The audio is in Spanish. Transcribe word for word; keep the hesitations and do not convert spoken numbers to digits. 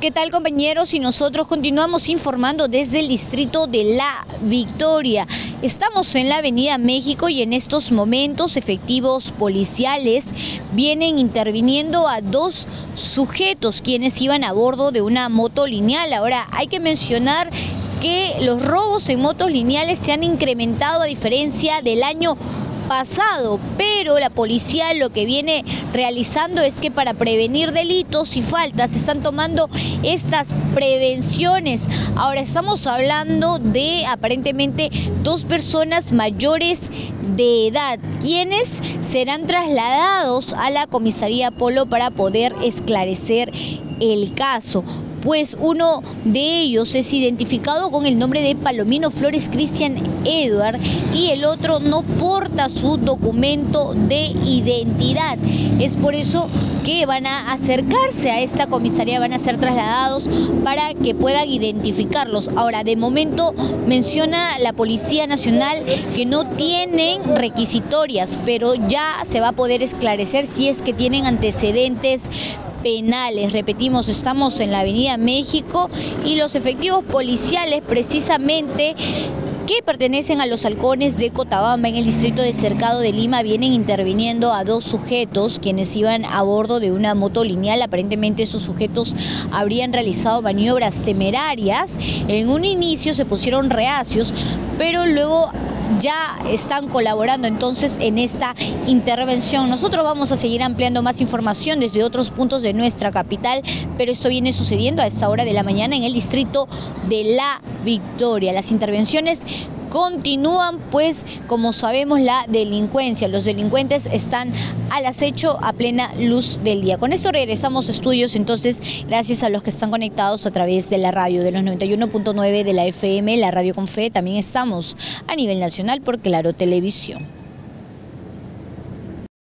¿Qué tal, compañeros? Y nosotros continuamos informando desde el distrito de La Victoria. Estamos en la avenida México y en estos momentos efectivos policiales vienen interviniendo a dos sujetos quienes iban a bordo de una moto lineal. Ahora hay que mencionar que los robos en motos lineales se han incrementado a diferencia del año pasado, pero la policía lo que viene realizando es que para prevenir delitos y faltas están tomando estas prevenciones. Ahora estamos hablando de aparentemente dos personas mayores de edad, quienes serán trasladados a la comisaría Polo para poder esclarecer el caso. Pues uno de ellos es identificado con el nombre de Palomino Flores Cristian Edward y el otro no porta su documento de identidad. Es por eso que van a acercarse a esta comisaría, van a ser trasladados para que puedan identificarlos. Ahora, de momento menciona la Policía Nacional que no tienen requisitorias, pero ya se va a poder esclarecer si es que tienen antecedentes penales. Repetimos, estamos en la avenida México y los efectivos policiales precisamente que pertenecen a los halcones de Cotabamba en el distrito de Cercado de Lima vienen interviniendo a dos sujetos quienes iban a bordo de una moto lineal. Aparentemente esos sujetos habrían realizado maniobras temerarias. En un inicio se pusieron reacios, pero luego ya están colaborando entonces en esta intervención. Nosotros vamos a seguir ampliando más información desde otros puntos de nuestra capital, pero esto viene sucediendo a esta hora de la mañana en el distrito de La Victoria. Las intervenciones continúan, pues como sabemos la delincuencia, los delincuentes están al acecho a plena luz del día. Con esto regresamos a estudios, entonces gracias a los que están conectados a través de la radio de los noventa y uno punto nueve de la F M, la radio con fe. También estamos a nivel nacional por Claro Televisión.